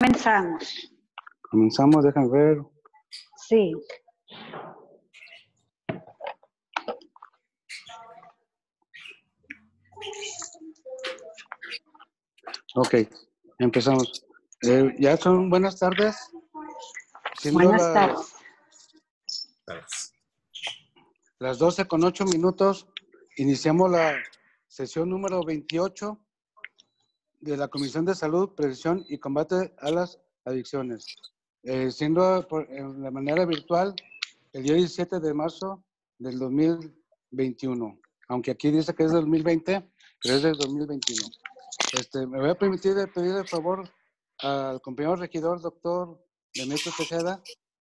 Comenzamos. Comenzamos, déjame ver. Sí. Ok, empezamos. Ya son buenas tardes. Buenas tardes. Las 12:08. Iniciamos la sesión número 28 de la Comisión de Salud, Prevención y Combate a las Adicciones. Siendo de manera virtual el día 17 de marzo del 2021. Aunque aquí dice que es del 2020, pero es del 2021. Me voy a permitir pedir el favor al compañero regidor, doctor Demetrio Tejeda,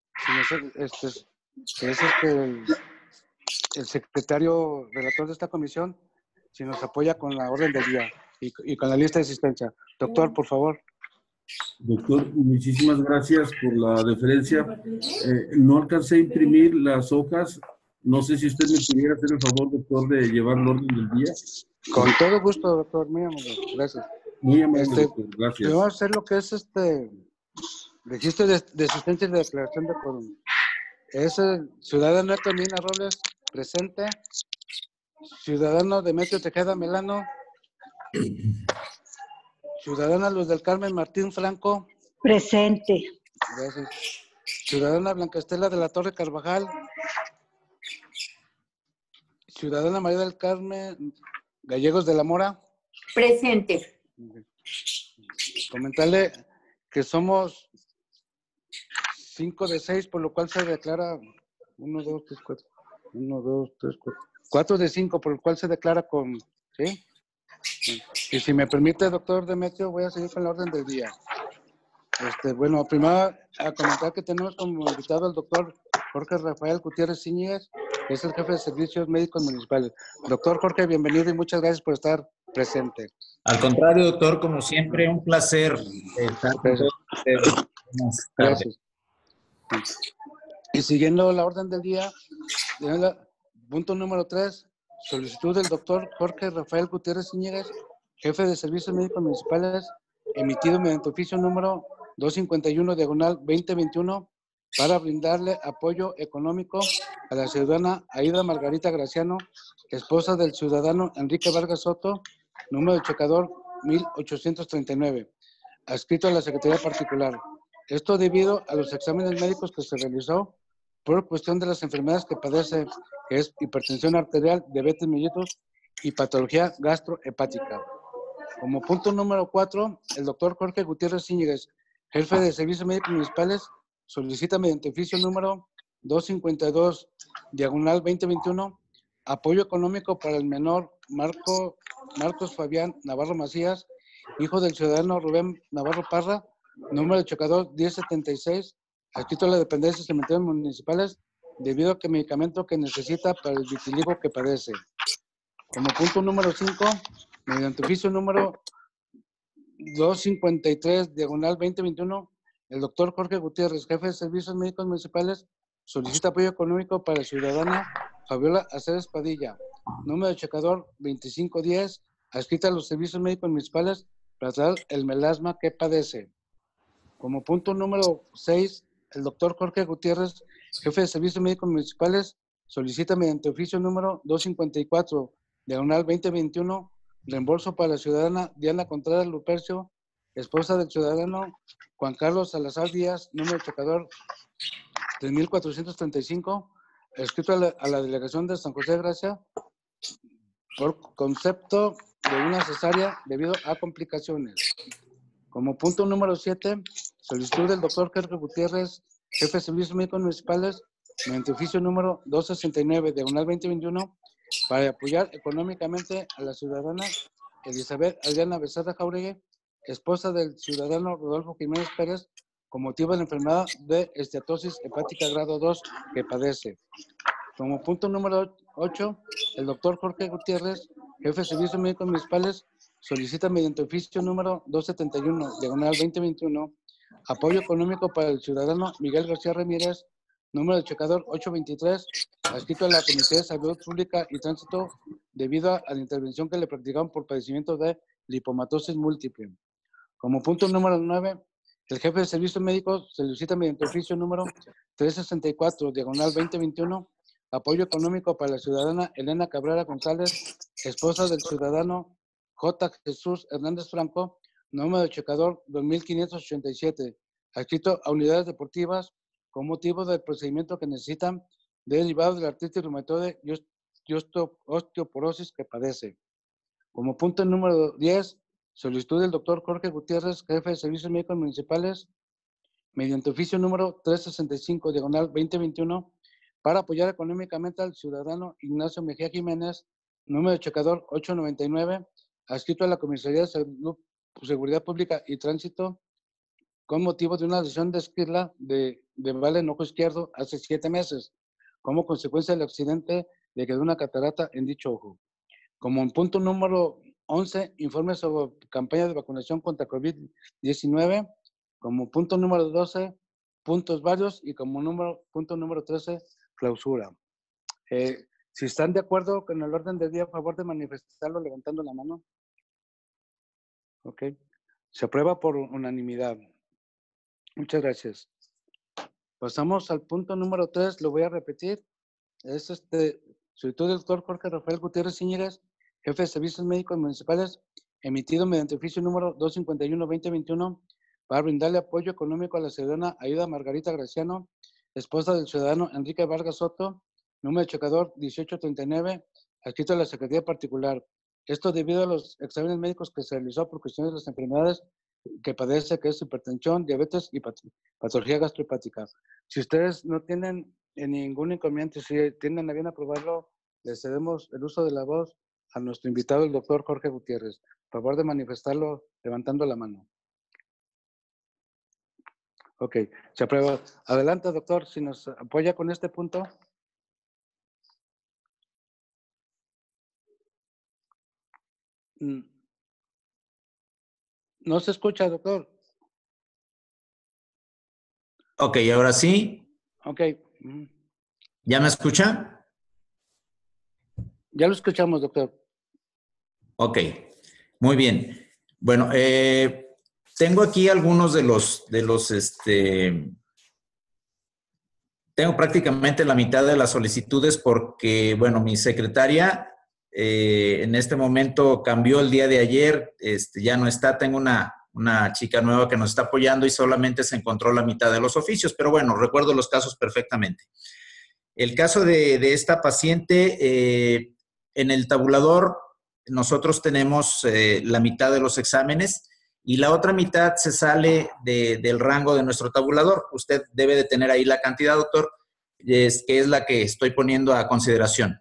que es el secretario relator de esta comisión, si nos apoya con la orden del día y con la lista de asistencia. Doctor, por favor. Doctor, muchísimas gracias por la deferencia. No alcancé a imprimir las hojas. No sé si usted me pudiera hacer el favor, doctor, de llevar el orden del día. Con todo gusto, doctor. Muy amable. Gracias. Muy amable, doctor. Gracias. Vamos a hacer lo que es registro de asistencia y de declaración de quórum. Es el ciudadano Camina Robles, presente. Ciudadano Demetrio Tejeda Melano. Ciudadana Luz del Carmen Martín Franco. Presente. Gracias. Ciudadana Blanca Estela de la Torre Carvajal. Ciudadana María del Carmen Gallegos de la Mora. Presente. Comentarle que somos 5 de 6, por lo cual se declara 1, 2, 3, 4. 1, 2, 3, 4. 4 de 5, por lo cual se declara con... ¿sí? Y si me permite, doctor Demetrio, voy a seguir con la orden del día. Bueno, primero a comentar que tenemos como invitado al doctor Jorge Rafael Gutiérrez Íñiguez, que es el jefe de servicios médicos municipales. Doctor Jorge, bienvenido y muchas gracias por estar presente. Al contrario, doctor, como siempre, un placer estar con todos ustedes. Gracias. Y siguiendo la orden del día, punto número 3, solicitud del doctor Jorge Rafael Gutiérrez Íñiguez, jefe de servicios médicos municipales, emitido mediante oficio número 251/2021, para brindarle apoyo económico a la ciudadana Aida Margarita Graciano, esposa del ciudadano Enrique Vargas Soto, número de checador 1839, adscrito a la Secretaría Particular. Esto debido a los exámenes médicos que se realizó por cuestión de las enfermedades que padece, que es hipertensión arterial, diabetes mellitus y patología gastrohepática. Como punto número 4, el doctor Jorge Gutiérrez Íñiguez, jefe de servicios médicos municipales, solicita mediante oficio número 252/2021 apoyo económico para el menor Marcos Fabián Navarro Macías, hijo del ciudadano Rubén Navarro Parra, número de checador 1076, adscrito a las dependencias cementerios municipales, debido a que medicamento que necesita para el vitiligo que padece. Como punto número 5, mediante oficio número 253/2021, el doctor Jorge Gutiérrez, jefe de servicios médicos municipales, solicita apoyo económico para la ciudadana Fabiola Aceves Padilla, número de checador 2510, adscrita a los servicios médicos municipales para tratar el melasma que padece. Como punto número 6, el doctor Jorge Gutiérrez, jefe de servicios médicos municipales, solicita mediante oficio número 254/2021 reembolso para la ciudadana Diana Contreras Lupercio, esposa del ciudadano Juan Carlos Salazar Díaz, número de checador 3435, escrito a la delegación de San José de Gracia, por concepto de una cesárea debido a complicaciones. Como punto número 7, solicitud del doctor Jorge Gutiérrez, jefe de servicios médicos municipales, mediante oficio número 269/2021, para apoyar económicamente a la ciudadana Elizabeth Adriana Becerra Jauregui, esposa del ciudadano Rodolfo Jiménez Pérez, con motivo de la enfermedad de esteatosis hepática grado 2 que padece. Como punto número 8, el doctor Jorge Gutiérrez, jefe de servicios médicos municipales, solicita mediante oficio número 271/2021 apoyo económico para el ciudadano Miguel García Ramírez, número de checador 823, adscrito a la Comisión de Salud Pública y Tránsito, debido a la intervención que le practicaron por padecimiento de lipomatosis múltiple. Como punto número 9, El jefe de servicios médicos solicita mediante oficio número 364, diagonal 2021, apoyo económico para la ciudadana Elena Cabrera González, esposa del ciudadano J. Jesús Hernández Franco, número de checador 2587, adscrito a unidades deportivas con motivo del procedimiento que necesitan derivado de la artritis reumatoide y osteoporosis que padece. Como punto número 10, solicitud del doctor Jorge Gutiérrez, jefe de servicios médicos municipales, mediante oficio número 365, diagonal 2021, para apoyar económicamente al ciudadano Ignacio Mejía Jiménez, número de checador 899, adscrito a la Comisaría de Salud, Seguridad Pública y Tránsito, con motivo de una lesión de esquirla de bala en ojo izquierdo hace 7 meses, como consecuencia del accidente le quedó una catarata en dicho ojo. Como en punto número 11, informe sobre campaña de vacunación contra COVID-19. Como punto número 12, puntos varios. Y como punto número 13, clausura. Si están de acuerdo con el orden del día, a favor de manifestarlo levantando la mano. Ok. Se aprueba por unanimidad. Muchas gracias. Pasamos al punto número 3, lo voy a repetir. Es solicitud del doctor Jorge Rafael Gutiérrez Íñiguez, jefe de servicios médicos municipales, emitido mediante oficio número 251-2021, para brindarle apoyo económico a la ciudadana Aida Margarita Graciano, esposa del ciudadano Enrique Vargas Soto, número de checador 1839, adscrito a la Secretaría Particular. Esto debido a los exámenes médicos que se realizó por cuestiones de las enfermedades que padece, que es hipertensión, diabetes y patología gastrohepática. Si ustedes no tienen ningún inconveniente, si tienen a bien aprobarlo, le cedemos el uso de la voz a nuestro invitado, el doctor Jorge Gutiérrez. Por favor de manifestarlo levantando la mano. Ok, se aprueba. Adelante, doctor, si nos apoya con este punto. No se escucha, doctor. Ok, ahora sí. Ok. ¿Ya me escucha? Ya lo escuchamos, doctor. Ok, muy bien. Bueno, tengo aquí algunos tengo prácticamente la mitad de las solicitudes porque, bueno, mi secretaria en este momento cambió el día de ayer, ya no está, tengo una chica nueva que nos está apoyando y solamente se encontró la mitad de los oficios, pero bueno, recuerdo los casos perfectamente. El caso de esta paciente, en el tabulador nosotros tenemos la mitad de los exámenes y la otra mitad se sale del rango de nuestro tabulador. Usted debe de tener ahí la cantidad, doctor, que es la que estoy poniendo a consideración.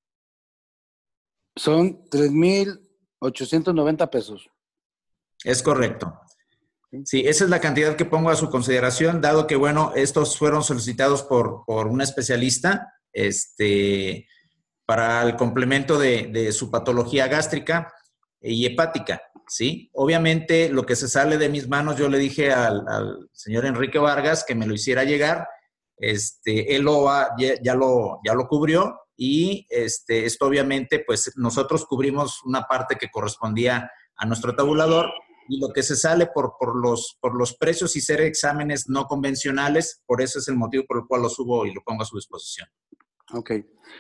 Son 3,890 pesos. Es correcto. Sí, esa es la cantidad que pongo a su consideración, dado que, bueno, estos fueron solicitados por un especialista para el complemento de su patología gástrica y hepática, ¿sí? Obviamente, lo que se sale de mis manos, yo le dije al señor Enrique Vargas que me lo hiciera llegar, él ya lo cubrió y esto obviamente, pues nosotros cubrimos una parte que correspondía a nuestro tabulador y lo que se sale por los precios y ser exámenes no convencionales, por eso es el motivo por el cual lo subo y lo pongo a su disposición. Ok.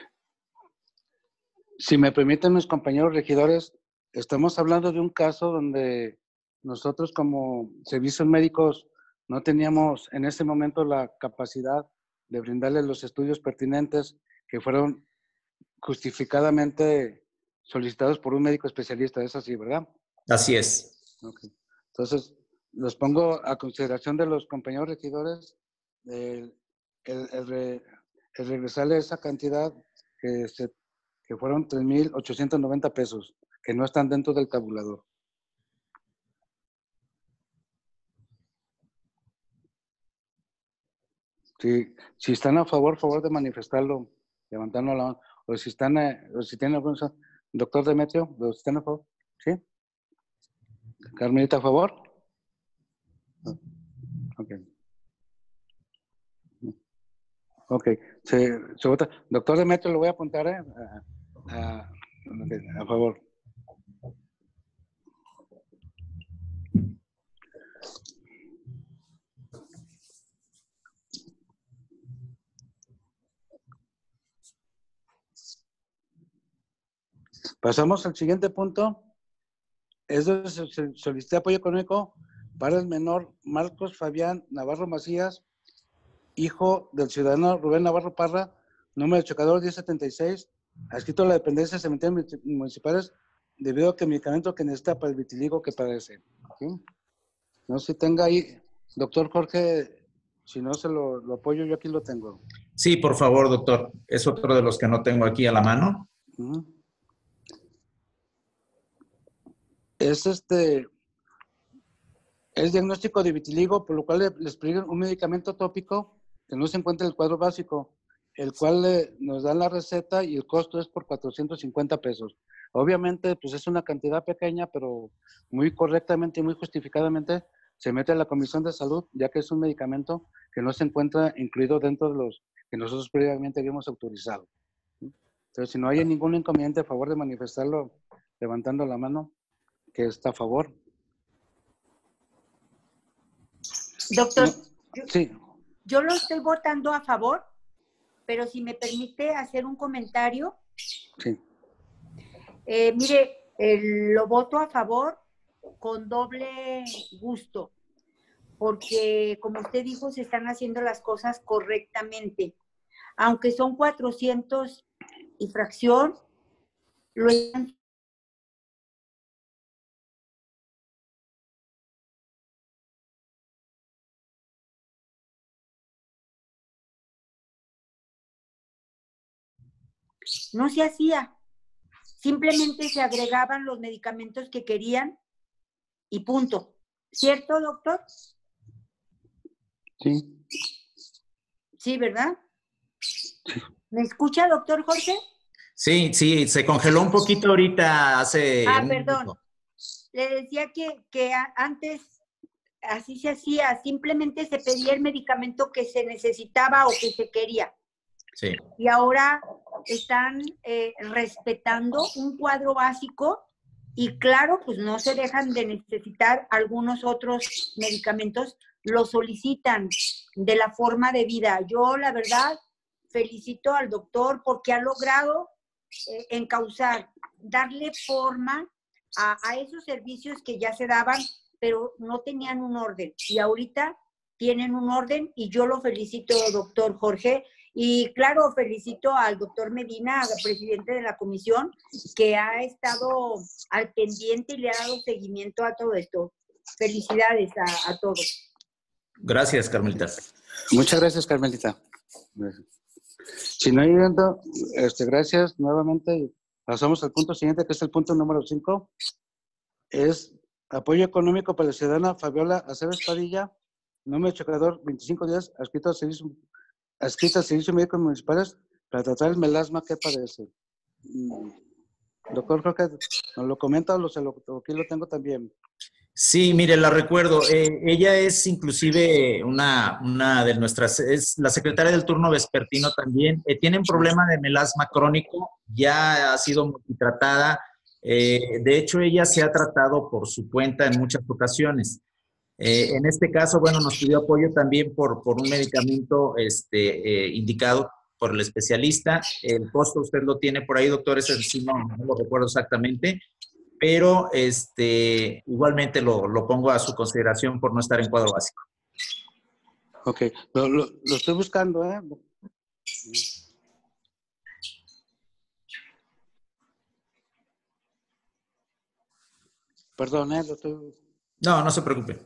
Si me permiten mis compañeros regidores, estamos hablando de un caso donde nosotros como servicios médicos no teníamos en ese momento la capacidad de brindarle los estudios pertinentes que fueron justificadamente solicitados por un médico especialista. Es así, ¿verdad? Así es. Okay. Entonces, los pongo a consideración de los compañeros regidores el regresarle esa cantidad que fueron 3,890 pesos, que no están dentro del tabulador. Si están a favor de manifestarlo, levantando la mano. O si tienen algún... Doctor Demetrio, ¿están a favor? ¿Sí? Carmelita, ¿a favor? Ok. Ok. Se vota. Doctor Demetrio, lo voy a apuntar a favor. Pasamos al siguiente punto. Solicité apoyo económico para el menor Marcos Fabián Navarro Macías, hijo del ciudadano Rubén Navarro Parra, número de chocador 1076, adscrito a la dependencia de cementerios municipales, debido a que el medicamento que necesita para el vitiligo que padece. ¿Sí? No sé si tenga ahí, doctor Jorge, si no se lo apoyo, yo aquí lo tengo. Sí, por favor, doctor. Es otro de los que no tengo aquí a la mano. Es diagnóstico de vitiligo, por lo cual les prescriben un medicamento tópico que no se encuentra en el cuadro básico, el cual nos dan la receta y el costo es por 450 pesos. Obviamente, pues es una cantidad pequeña, pero muy correctamente y muy justificadamente se mete a la Comisión de Salud, ya que es un medicamento que no se encuentra incluido dentro de los que nosotros previamente habíamos autorizado. Entonces, si no hay ningún inconveniente, a favor de manifestarlo levantando la mano, que está a favor. Doctor, Sí. yo lo estoy votando a favor, pero si me permite hacer un comentario. Sí. Mire, lo voto a favor con doble gusto, porque como usted dijo, se están haciendo las cosas correctamente. Aunque son 400 y fracción, lo están. No se hacía. Simplemente se agregaban los medicamentos que querían y punto. ¿Cierto, doctor? Sí. Sí, ¿verdad? ¿Me escucha, doctor Jorge? Sí, se congeló un poquito ahorita hace un Perdón. minuto. Le decía que antes así se hacía. Simplemente se pedía el medicamento que se necesitaba o que se quería. Sí. Y ahora están respetando un cuadro básico y claro, pues no se dejan de necesitar algunos otros medicamentos, lo solicitan de la forma de vida. Yo, la verdad, felicito al doctor porque ha logrado encauzar, darle forma a esos servicios que ya se daban, pero no tenían un orden. Y ahorita tienen un orden y yo lo felicito, doctor Jorge. Y claro, felicito al doctor Medina, presidente de la comisión, que ha estado al pendiente y le ha dado seguimiento a todo esto. Felicidades a todos. Gracias, Carmelita. Muchas gracias, Carmelita. Gracias. Si no hay evento, gracias nuevamente. Pasamos al punto siguiente, que es el punto número 5. Es apoyo económico para la ciudadana Fabiola Aceves Padilla, número de chocador 25 días, adscrito a servicios médicos municipales para tratar el melasma que padece. Doctor, creo que nos lo comenta o aquí lo tengo también. Sí, mire, la recuerdo. Ella es inclusive una de nuestras, es la secretaria del turno vespertino también. Tiene un problema de melasma crónico, ya ha sido multitratada. De hecho, ella se ha tratado por su cuenta en muchas ocasiones. En este caso, bueno, nos pidió apoyo también por un medicamento indicado por el especialista. El costo usted lo tiene por ahí, doctor, ese sí no lo recuerdo exactamente, pero igualmente lo pongo a su consideración por no estar en cuadro básico. Ok, lo estoy buscando, ¿eh? Perdón, lo estoy... No, no se preocupe.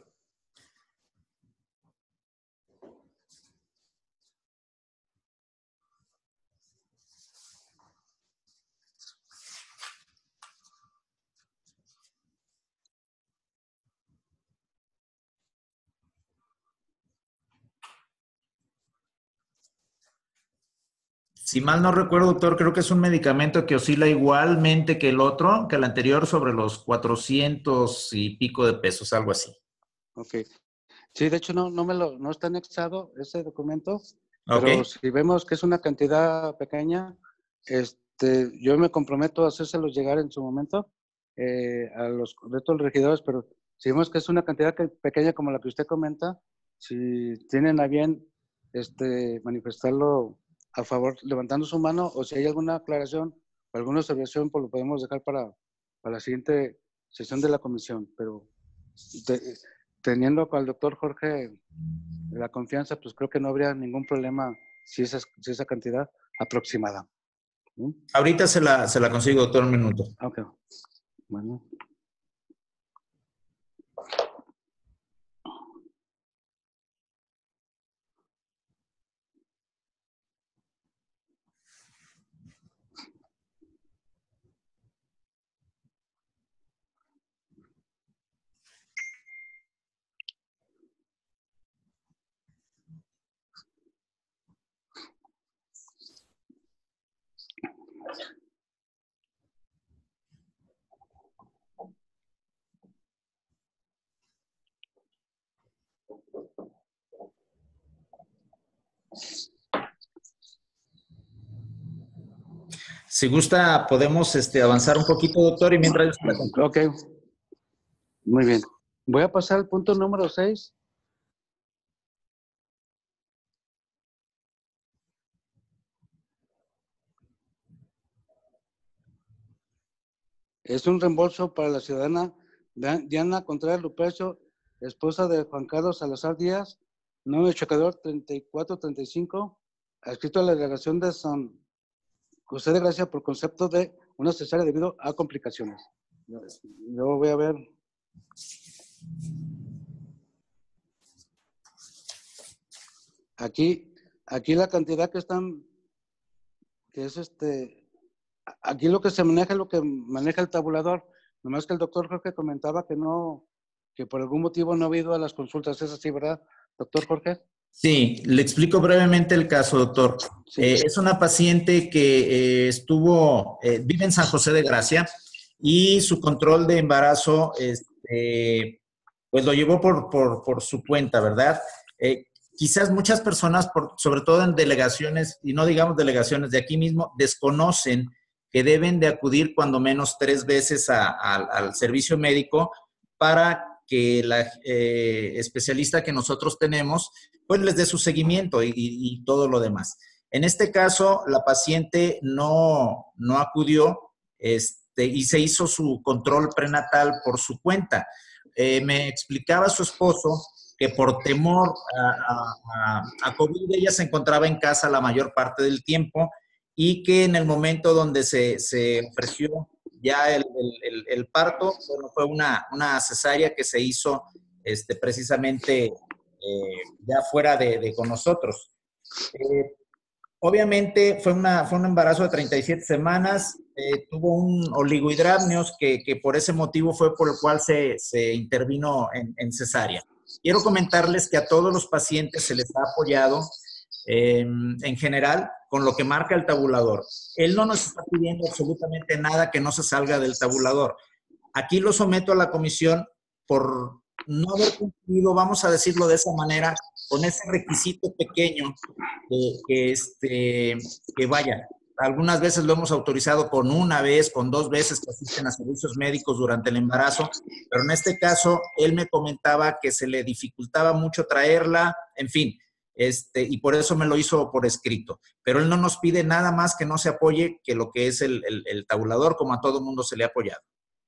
Si mal no recuerdo, doctor, creo que es un medicamento que oscila igualmente que el otro, que el anterior, sobre los 400 y pico de pesos, algo así. Ok. Sí, de hecho no está anexado ese documento, Ok. pero si vemos que es una cantidad pequeña, yo me comprometo a hacérselos llegar en su momento a los retos regidores, pero si vemos que es una cantidad pequeña como la que usted comenta, si tienen a bien manifestarlo a favor, levantando su mano, o si hay alguna aclaración alguna observación, pues lo podemos dejar para la siguiente sesión de la comisión, pero teniendo con el doctor Jorge la confianza, pues creo que no habría ningún problema si esa cantidad aproximada. ¿Sí? Ahorita se la consigo, doctor, un minuto. Ok, bueno. Si gusta, podemos avanzar un poquito, doctor, y mientras yo se la consigo. Ok, muy bien. Voy a pasar al punto número 6. Es un reembolso para la ciudadana Diana Contreras Lupercio, esposa de Juan Carlos Salazar Díaz, número checador 3435, adscrito a la delegación de San José de Gracia por concepto de una cesárea debido a complicaciones. Yo voy a ver. Aquí la cantidad que están, que es aquí lo que se maneja es lo que maneja el tabulador. Nomás que el doctor Jorge comentaba que por algún motivo no ha habido a las consultas. ¿Es así, verdad, doctor Jorge? Sí, le explico brevemente el caso, doctor. Sí. Es una paciente que vive en San José de Gracia y su control de embarazo, pues lo llevó por su cuenta, ¿verdad? Quizás muchas personas, sobre todo en delegaciones, y no digamos delegaciones de aquí mismo, desconocen que deben de acudir cuando menos 3 veces al servicio médico para que la especialista que nosotros tenemos pues les dé su seguimiento y todo lo demás. En este caso, la paciente no acudió y se hizo su control prenatal por su cuenta. Me explicaba su esposo que por temor a COVID ella se encontraba en casa la mayor parte del tiempo y que en el momento donde se ofreció ya el parto, bueno, fue una cesárea que se hizo precisamente ya fuera de con nosotros. Obviamente fue un embarazo de 37 semanas, tuvo un oligohidramnios que por ese motivo fue por el cual se intervino en cesárea. Quiero comentarles que a todos los pacientes se les ha apoyado en general con lo que marca el tabulador. Él no nos está pidiendo absolutamente nada que no se salga del tabulador. Aquí lo someto a la comisión por no haber cumplido, vamos a decirlo de esa manera, con ese requisito pequeño que vaya. Algunas veces lo hemos autorizado con 1 vez, con 2 veces que asisten a servicios médicos durante el embarazo, pero en este caso él me comentaba que se le dificultaba mucho traerla, en fin, y por eso me lo hizo por escrito. Pero él no nos pide nada más que no se apoye que lo que es el tabulador, como a todo mundo se le ha apoyado.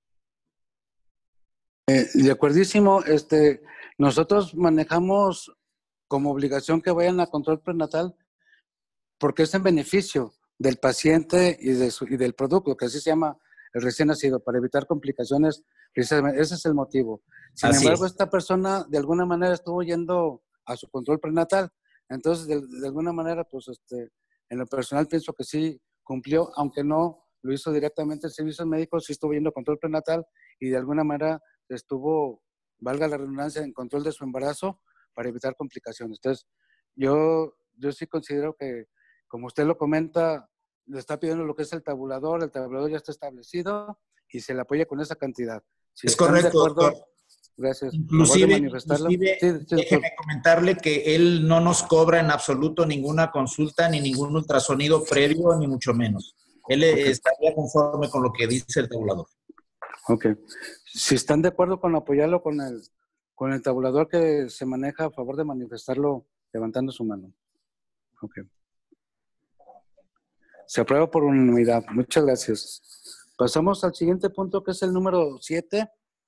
De acuerdísimo, nosotros manejamos como obligación que vayan a control prenatal porque es en beneficio del paciente y del producto, que así se llama el recién nacido, para evitar complicaciones. Ese es el motivo. Sin embargo, esta persona de alguna manera estuvo yendo a su control prenatal. Entonces, de alguna manera, pues en lo personal pienso que sí cumplió, aunque no lo hizo directamente el servicio médico, sí estuvo yendo a control prenatal y de alguna manera estuvo, valga la redundancia, en control de su embarazo para evitar complicaciones. Entonces, yo sí considero que, como usted lo comenta, le está pidiendo lo que es el tabulador ya está establecido y se le apoya con esa cantidad. Si es correcto, de acuerdo, doctor. Gracias. Inclusive sí, déjeme comentarle que él no nos cobra en absoluto ninguna consulta ni ningún ultrasonido previo, ni mucho menos. Él estaría conforme con lo que dice el tabulador. Ok. Si están de acuerdo con apoyarlo con el tabulador que se maneja, a favor de manifestarlo levantando su mano. Ok. Se aprueba por unanimidad. Muchas gracias. Pasamos al siguiente punto, que es el número 7,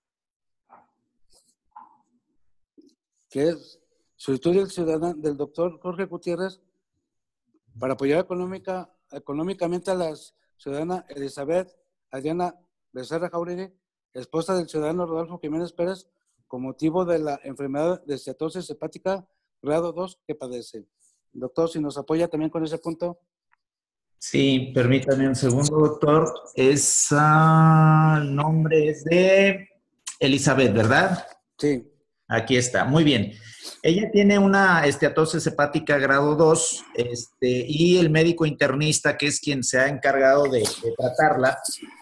que es solicitud del ciudadano del doctor Jorge Gutiérrez para apoyar económicamente a la ciudadana Elizabeth Adriana Becerra Jauregui, esposa del ciudadano Rodolfo Jiménez Pérez, con motivo de la enfermedad de esteatosis hepática grado 2 que padece. Doctor, si nos apoya también con ese punto. Sí, permítame un segundo, doctor. El nombre es de Elizabeth, ¿verdad? Sí. Aquí está, muy bien. Ella tiene una esteatosis hepática grado 2 y el médico internista, que es quien se ha encargado de tratarla,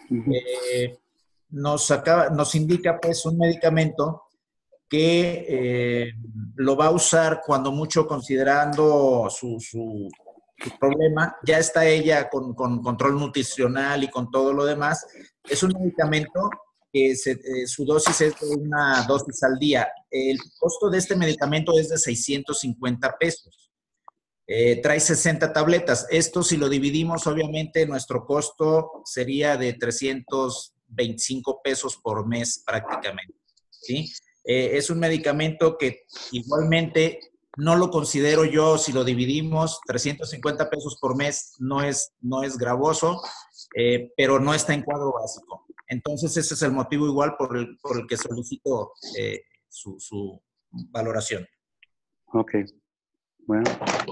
nos indica pues un medicamento que lo va a usar cuando mucho considerando su problema. Ya está ella con control nutricional y con todo lo demás. Es un medicamento que su dosis es de una dosis al día. El costo de este medicamento es de 650 pesos. Trae 60 tabletas. Esto, si lo dividimos, obviamente nuestro costo sería de 325 pesos por mes prácticamente, ¿sí? Es un medicamento que igualmente no lo considero yo, si lo dividimos, 350 pesos por mes no es gravoso, pero no está en cuadro básico. Entonces, ese es el motivo igual por el que solicito su valoración. Ok. Bueno.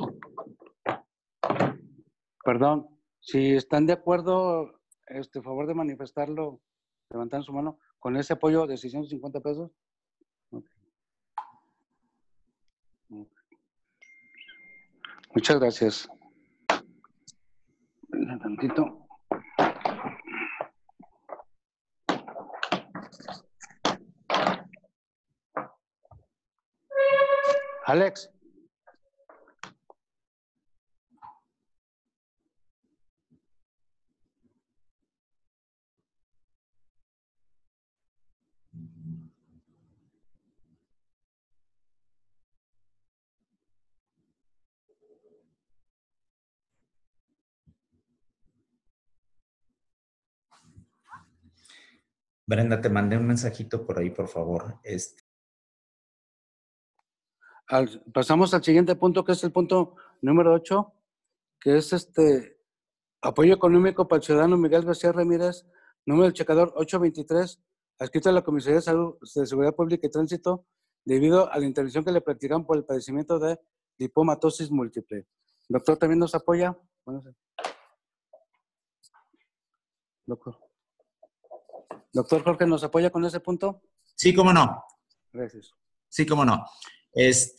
Perdón, si están de acuerdo, favor de manifestarlo, levantar su mano, con ese apoyo de 650 pesos. Okay. Muchas gracias. Un tantito. Alex. Brenda, te mandé un mensajito por ahí, por favor. Pasamos al siguiente punto, que es el punto número 8, que es apoyo económico para el ciudadano Miguel García Ramírez, número del checador 823, adscrito a la Comisaría de Salud, de Seguridad Pública y Tránsito, debido a la intervención que le practican por el padecimiento de lipomatosis múltiple. Doctor, ¿también nos apoya? Bueno, Doctor Jorge, ¿nos apoya con ese punto? Sí, cómo no. Gracias. Sí, cómo no. Es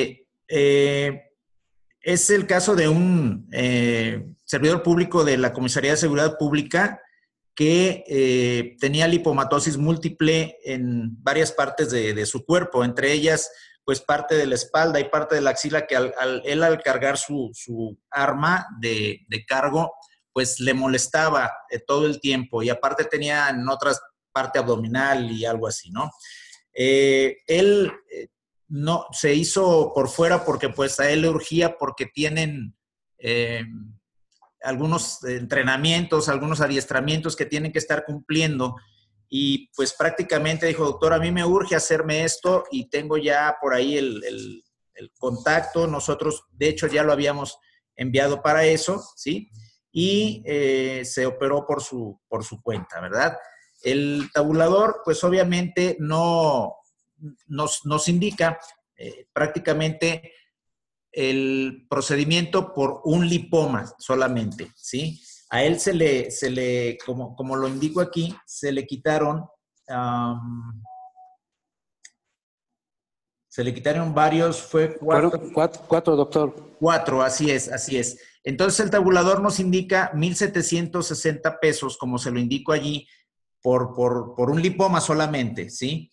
el caso de un servidor público de la Comisaría de Seguridad Pública que tenía lipomatosis múltiple en varias partes de su cuerpo, entre ellas, pues parte de la espalda y parte de la axila, que él al cargar su arma de cargo, pues le molestaba todo el tiempo, y aparte tenía en otras parte abdominal y algo así, ¿no? Él no se hizo por fuera porque pues a él le urgía, porque tienen algunos entrenamientos, algunos adiestramientos que tienen que estar cumpliendo, y pues prácticamente dijo: doctor, a mí me urge hacerme esto, y tengo ya por ahí el contacto. Nosotros de hecho ya lo habíamos enviado para eso, ¿sí? Y se operó por su cuenta, ¿verdad? El tabulador pues obviamente no nos indica prácticamente el procedimiento por un lipoma solamente, ¿sí? A él se le como lo indico aquí, se le quitaron varios, fue 4. Fueron cuatro, doctor. 4, así es, así es. Entonces el tabulador nos indica 1,760 pesos, como se lo indico allí, por un lipoma solamente, ¿sí?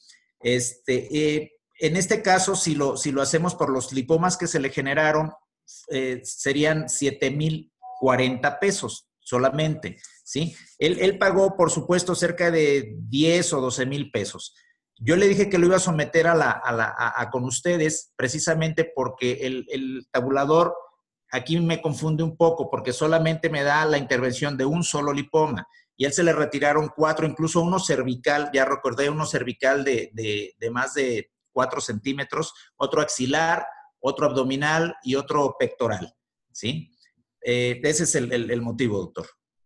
En este caso, si lo hacemos por los lipomas que se le generaron, serían 7,040 pesos solamente, ¿sí? Él pagó, por supuesto, cerca de 10 o 12,000 pesos. Yo le dije que lo iba a someter con ustedes, precisamente porque el tabulador aquí me confunde un poco porque solamente me da la intervención de un solo lipoma y a él se le retiraron 4, incluso uno cervical, ya recordé, uno cervical de más de 4 centímetros, otro axilar, otro abdominal y otro pectoral, ¿sí? Ese es el motivo, doctor.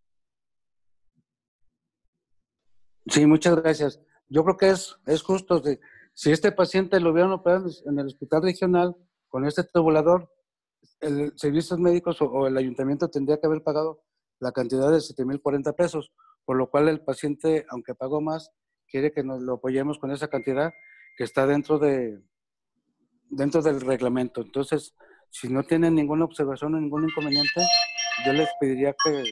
Sí, muchas gracias. Yo creo que es justo. Si este paciente lo hubieran operado en el hospital regional con este tabulador, el servicios médicos o el ayuntamiento tendría que haber pagado la cantidad de 7,040 pesos, por lo cual el paciente, aunque pagó más, quiere que nos lo apoyemos con esa cantidad que está dentro del reglamento. Entonces, si no tienen ninguna observación o ningún inconveniente, yo les pediría que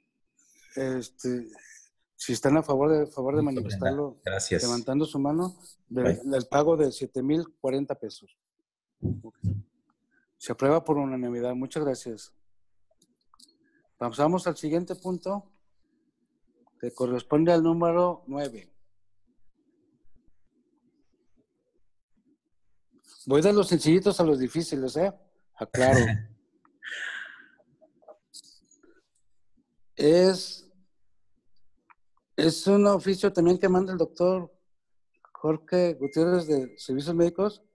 si están a favor de manifestarlo, gracias, levantando su mano, del pago de 7,040 pesos. Se aprueba por unanimidad. Muchas gracias. Pasamos al siguiente punto, que corresponde al número 9. Voy de los sencillitos a los difíciles, ¿eh? Aclaro. Es un oficio también que manda el doctor Jorge Gutiérrez de Servicios Médicos.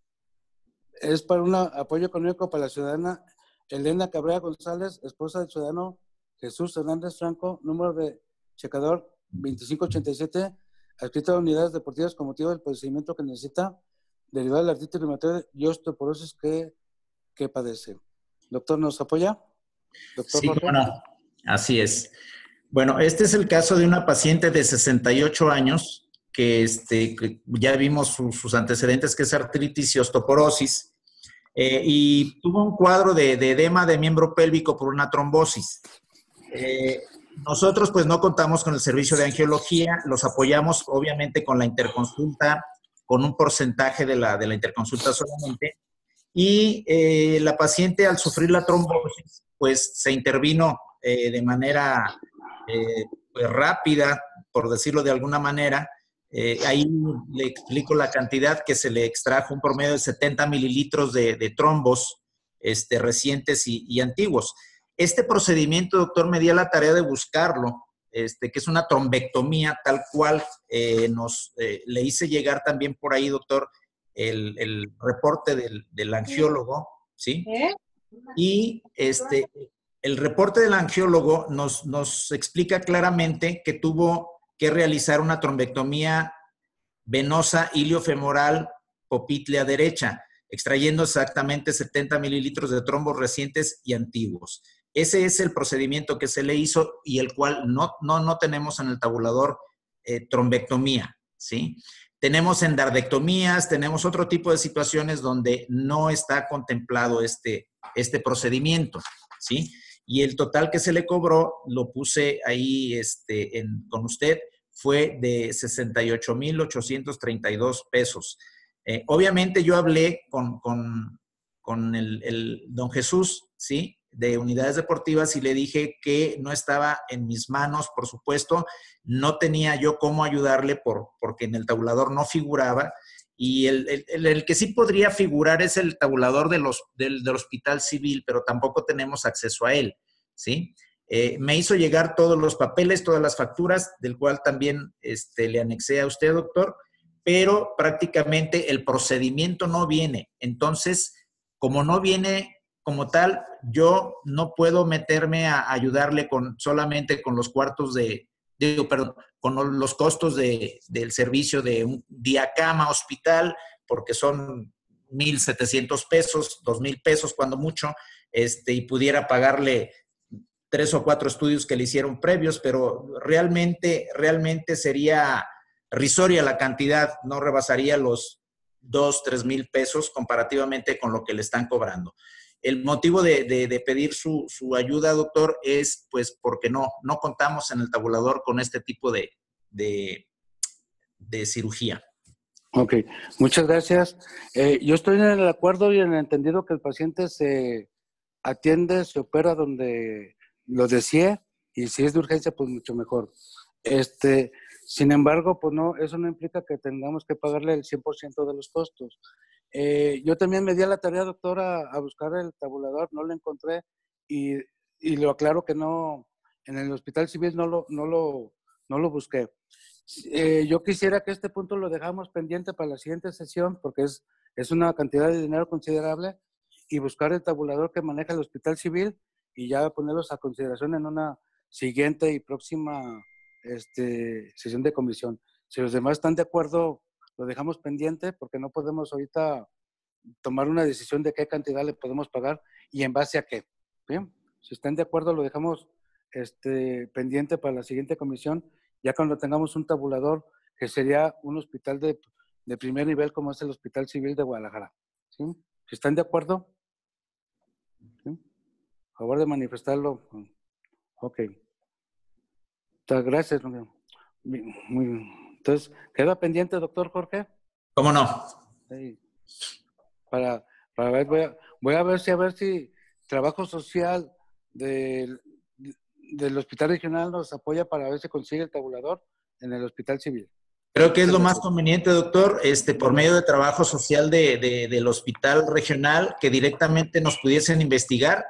Es para un apoyo económico para la ciudadana Elena Cabrera González, esposa del ciudadano Jesús Hernández Franco, número de checador 2587, adscrito a unidades deportivas con motivo del padecimiento que necesita, derivado de la artritis reumatoide y osteoporosis que padece. Doctor, ¿nos apoya? Doctor sí, Jorge. bueno, así es. Bueno, este es el caso de una paciente de 68 años que ya vimos sus antecedentes, que es artritis y osteoporosis, y tuvo un cuadro de edema de miembro pélvico por una trombosis. Nosotros pues no contamos con el servicio de angiología, los apoyamos obviamente con la interconsulta, con un porcentaje de la interconsulta solamente, y la paciente al sufrir la trombosis pues se intervino de manera pues rápida, por decirlo de alguna manera. Ahí le explico la cantidad que se le extrajo, un promedio de 70 mililitros de trombos recientes y antiguos. Este procedimiento, doctor, me di a la tarea de buscarlo, que es una trombectomía tal cual. Le hice llegar también por ahí, doctor, el reporte del angiólogo, ¿sí? Y el reporte del angiólogo nos explica claramente que tuvo que realizar una trombectomía venosa iliofemoral popitlea derecha, extrayendo exactamente 70 mililitros de trombos recientes y antiguos. Ese es el procedimiento que se le hizo y el cual no tenemos en el tabulador trombectomía, ¿sí? Tenemos endardectomías, tenemos otro tipo de situaciones donde no está contemplado este procedimiento, ¿sí? Y el total que se le cobró, lo puse ahí con usted, fue de 68,832 pesos. Obviamente yo hablé con el don Jesús, ¿sí?, de Unidades Deportivas, y le dije que no estaba en mis manos, por supuesto, no tenía yo cómo ayudarle porque en el tabulador no figuraba, y el que sí podría figurar es el tabulador del Hospital Civil, pero tampoco tenemos acceso a él, ¿sí? Me hizo llegar todos los papeles, todas las facturas, del cual también le anexé a usted, doctor, pero prácticamente el procedimiento no viene. Entonces, como no viene como tal, yo no puedo meterme a ayudarle solamente con los con los costos del servicio de un día cama hospital, porque son 1,700 pesos, 2,000 pesos cuando mucho, y pudiera pagarle 3 o 4 estudios que le hicieron previos, pero realmente sería risoria la cantidad, no rebasaría los 2,000-3,000 pesos comparativamente con lo que le están cobrando. El motivo de pedir su ayuda, doctor, es pues porque no contamos en el tabulador con este tipo de cirugía. Ok, muchas gracias. Yo estoy en el acuerdo y en el entendido que el paciente se atiende, se opera donde lo desee, y si es de urgencia, pues mucho mejor. Sin embargo, pues no, eso no implica que tengamos que pagarle el 100% de los costos. Yo también me di a la tarea, doctora, a buscar el tabulador, no lo encontré y lo aclaro que no, en el Hospital Civil no lo busqué. Yo quisiera que este punto lo dejamos pendiente para la siguiente sesión porque es una cantidad de dinero considerable y buscar el tabulador que maneja el Hospital Civil y ya ponerlos a consideración en una siguiente y próxima sesión de comisión. Si los demás están de acuerdo, lo dejamos pendiente porque no podemos ahorita tomar una decisión de qué cantidad le podemos pagar y en base a qué. Bien, si están de acuerdo, lo dejamos pendiente para la siguiente comisión, ya cuando tengamos un tabulador que sería un hospital de primer nivel como es el Hospital Civil de Guadalajara. ¿Sí? Si están de acuerdo, ¿sí? A favor de manifestarlo. Ok. Gracias. Entonces, ¿queda pendiente, doctor Jorge? ¿Cómo no? Sí. Para ver, voy a ver si Trabajo Social del Hospital Regional nos apoya para ver si consigue el tabulador en el Hospital Civil. Creo que es lo más conveniente, doctor, por medio de Trabajo Social del Hospital Regional, que directamente nos pudiesen investigar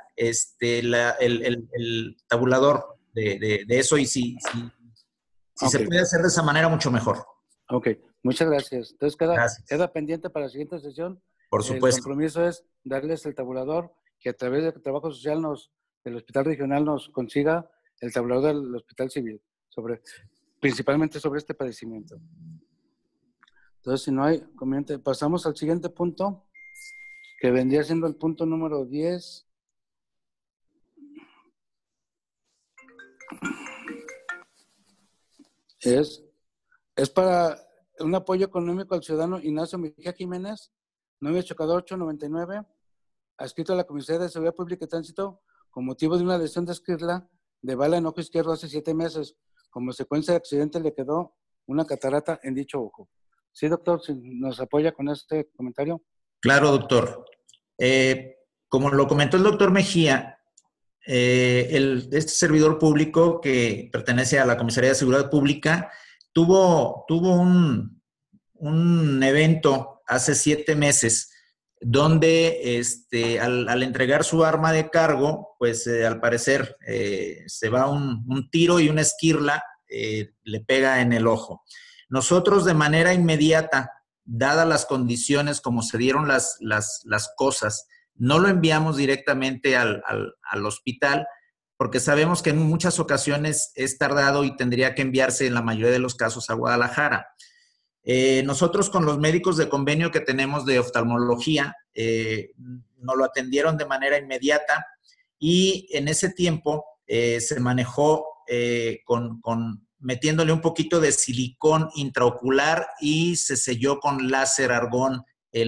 el tabulador de eso y si Okay. Se puede hacer de esa manera, mucho mejor. Ok, muchas gracias. Entonces queda pendiente para la siguiente sesión. Por supuesto. El compromiso es darles el tabulador, que a través de Trabajo Social el Hospital Regional nos consiga el tabulador del Hospital Civil, principalmente sobre este padecimiento. Entonces, si no hay comentario, pasamos al siguiente punto, que vendría siendo el punto número 10. Es para un apoyo económico al ciudadano Ignacio Mejía Jiménez, 98899, adscrito a la Comisión de Seguridad Pública y Tránsito con motivo de una lesión de esquirla de bala en ojo izquierdo hace 7 meses. Como consecuencia de accidente le quedó una catarata en dicho ojo. Sí, doctor, si nos apoya con este comentario. Claro, doctor. Como lo comentó el doctor Mejía, este servidor público que pertenece a la Comisaría de Seguridad Pública tuvo un evento hace 7 meses donde al entregar su arma de cargo, pues al parecer se va un tiro y una esquirla le pega en el ojo. Nosotros de manera inmediata, dadas las condiciones como se dieron las cosas, no lo enviamos directamente al hospital porque sabemos que en muchas ocasiones es tardado y tendría que enviarse en la mayoría de los casos a Guadalajara. Nosotros con los médicos de convenio que tenemos de oftalmología, nos lo atendieron de manera inmediata y en ese tiempo se manejó metiéndole un poquito de silicón intraocular y se selló con láser argón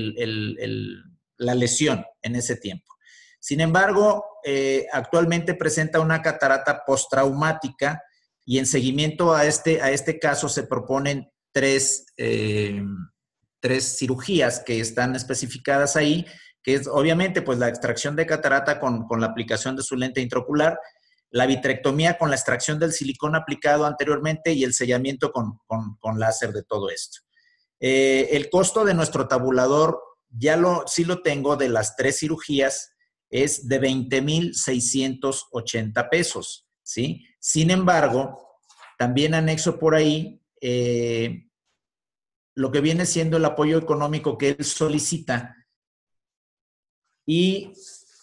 la lesión en ese tiempo. Sin embargo, actualmente presenta una catarata postraumática y en seguimiento a este caso se proponen 3 cirugías que están especificadas ahí, que es obviamente pues la extracción de catarata con la aplicación de su lente intraocular, la vitrectomía con la extracción del silicón aplicado anteriormente y el sellamiento con láser de todo esto. El costo de nuestro tabulador, sí lo tengo, de las 3 cirugías, es de 20,680 pesos, ¿sí? Sin embargo, también anexo por ahí lo que viene siendo el apoyo económico que él solicita y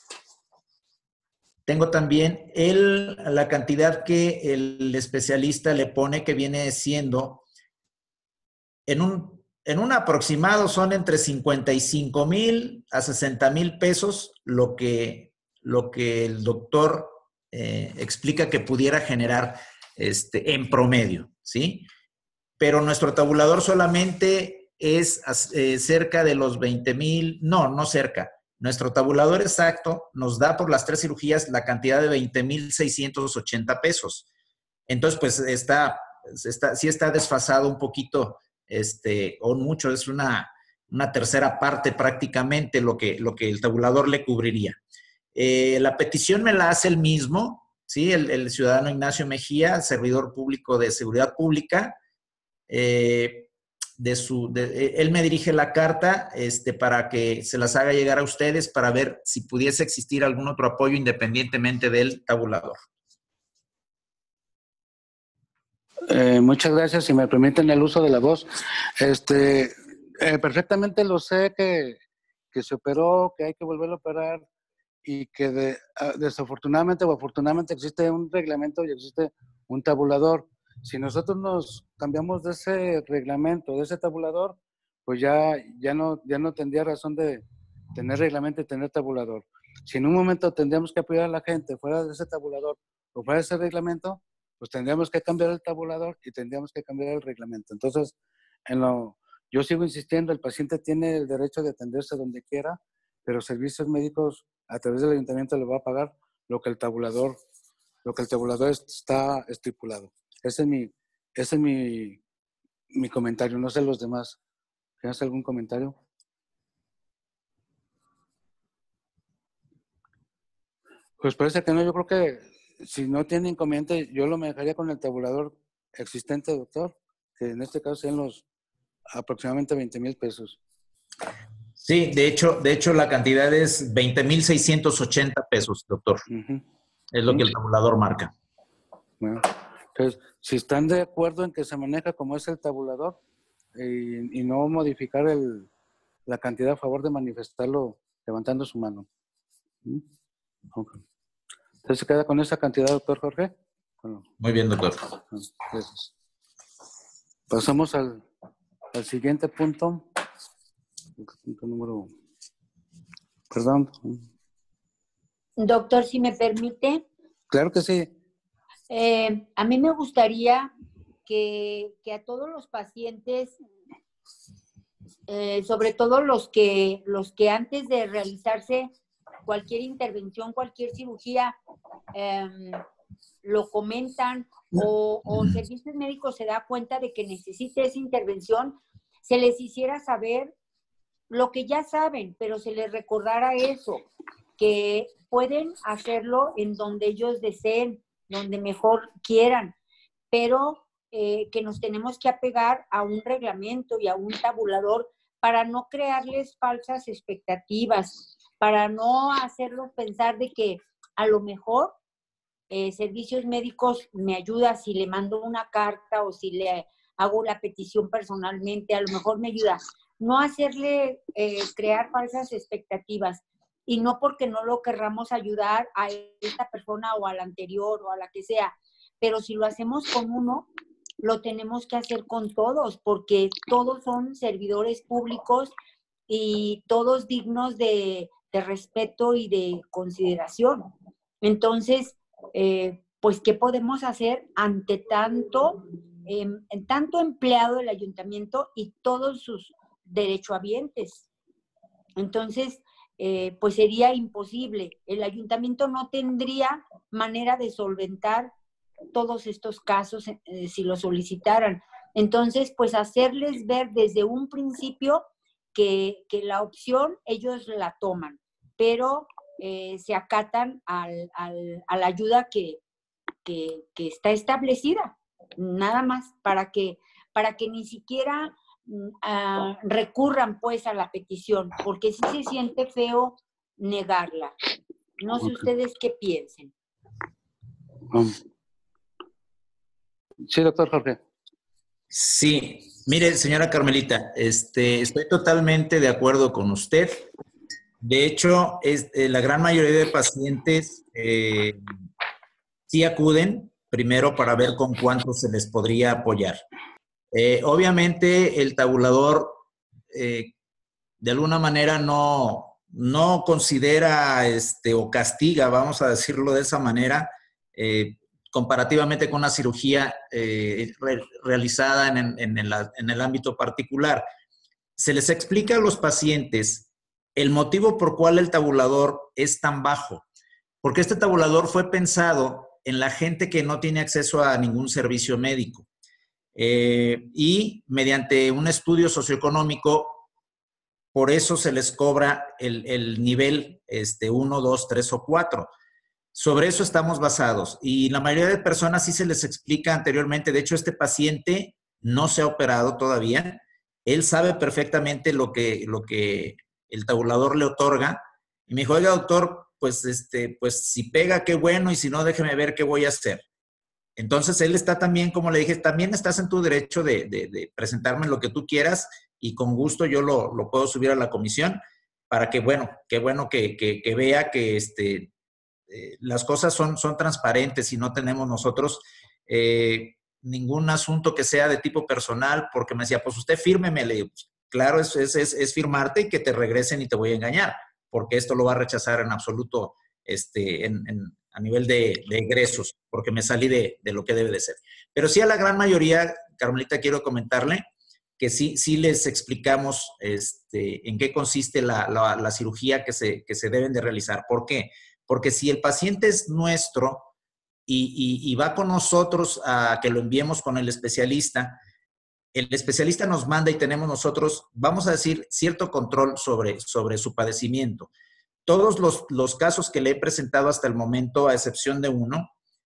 tengo también la cantidad que el especialista le pone, que viene siendo en un aproximado son entre 55,000 a 60,000 pesos lo que el doctor explica que pudiera generar en promedio, ¿sí? Pero nuestro tabulador solamente es cerca de los 20,000, no cerca. Nuestro tabulador exacto nos da por las 3 cirugías la cantidad de 20,680 pesos. Entonces, pues sí está desfasado un poquito, o mucho, es una tercera parte prácticamente lo que el tabulador le cubriría. La petición me la hace el mismo, ¿sí? El ciudadano Ignacio Mejía, servidor público de Seguridad Pública. él me dirige la carta para que se las haga llegar a ustedes para ver si pudiese existir algún otro apoyo independientemente del tabulador. Muchas gracias. Si me permiten el uso de la voz. Perfectamente lo sé que se operó, que hay que volverlo a operar y que desafortunadamente o afortunadamente existe un reglamento y existe un tabulador. Si nosotros nos cambiamos de ese reglamento, de ese tabulador, pues ya no tendría razón de tener reglamento y tener tabulador. Si en un momento tendríamos que apoyar a la gente fuera de ese tabulador o fuera de ese reglamento, pues tendríamos que cambiar el tabulador y tendríamos que cambiar el reglamento. Entonces, yo sigo insistiendo, el paciente tiene el derecho de atenderse donde quiera, pero servicios médicos a través del ayuntamiento le va a pagar lo que el tabulador está estipulado. Ese es mi comentario. No sé los demás. ¿Tienes algún comentario? Pues parece que no. Yo creo que si no tiene inconveniente, yo lo manejaría con el tabulador existente, doctor, que en este caso sean los aproximadamente 20,000 pesos. Sí, de hecho la cantidad es 20,680 pesos, doctor. Es lo que el tabulador marca. Bueno, entonces, si están de acuerdo en que se maneja como es el tabulador y no modificar la cantidad, a favor de manifestarlo levantando su mano. Okay. Entonces, ¿se queda con esa cantidad, doctor Jorge? Bueno, muy bien, doctor. Gracias. Pasamos al siguiente punto. Punto número... Perdón. Doctor, si me permite. Claro que sí. A mí me gustaría que a todos los pacientes, sobre todo los que antes de realizarse cualquier intervención, cualquier cirugía, lo comentan o servicios médicos se da cuenta de que necesita esa intervención, se les hiciera saber lo que ya saben, pero se les recordara eso, que pueden hacerlo en donde ellos deseen, donde mejor quieran, pero que nos tenemos que apegar a un reglamento y a un tabulador para no crearles falsas expectativas, para no hacerlos pensar de que a lo mejor servicios médicos me ayuda si le mando una carta o si le hago la petición personalmente, a lo mejor me ayuda. No hacerle crear falsas expectativas. Y no porque no lo querramos ayudar a esta persona o a la anterior o a la que sea, pero si lo hacemos con uno, lo tenemos que hacer con todos, porque todos son servidores públicos y todos dignos de respeto y de consideración. Entonces, pues, ¿qué podemos hacer ante tanto empleado del ayuntamiento y todos sus derechohabientes? Entonces, pues sería imposible. El ayuntamiento no tendría manera de solventar todos estos casos si lo solicitaran. Entonces, pues hacerles ver desde un principio que la opción ellos la toman, pero se acatan a la ayuda que está establecida, nada más, para que ni siquiera recurran pues a la petición, porque sí se siente feo negarla. No sé ustedes qué piensen. Sí, doctor Jorge. Sí, mire, señora Carmelita, estoy totalmente de acuerdo con usted. De hecho, la gran mayoría de pacientes sí acuden primero para ver con cuánto se les podría apoyar. Obviamente el tabulador de alguna manera no considera o castiga, vamos a decirlo de esa manera, comparativamente con una cirugía realizada en el ámbito particular. Se les explica a los pacientes el motivo por cual el tabulador es tan bajo, porque este tabulador fue pensado en la gente que no tiene acceso a ningún servicio médico. Y mediante un estudio socioeconómico, por eso se les cobra el nivel 1, 2, 3 o 4. Sobre eso estamos basados. Y la mayoría de personas sí se les explica anteriormente. De hecho, este paciente no se ha operado todavía. Él sabe perfectamente lo que el tabulador le otorga. Y me dijo, oiga, doctor, pues si pega, qué bueno, y si no, déjeme ver qué voy a hacer. Entonces, él está también, como le dije, también estás en tu derecho de presentarme lo que tú quieras y con gusto yo lo puedo subir a la comisión para que, bueno, qué bueno que vea que las cosas son transparentes y no tenemos nosotros ningún asunto que sea de tipo personal, porque me decía, pues usted fírmeme. Le digo, claro, es firmarte y que te regresen y te voy a engañar, porque esto lo va a rechazar en absoluto a nivel de egresos, porque me salí de lo que debe de ser. Pero sí, a la gran mayoría, Carmelita, quiero comentarle que sí les explicamos en qué consiste la cirugía que se deben de realizar. ¿Por qué? Porque si el paciente es nuestro y va con nosotros a que lo enviemos con el especialista nos manda y tenemos nosotros, vamos a decir, cierto control sobre su padecimiento. Todos los casos que le he presentado hasta el momento, a excepción de uno,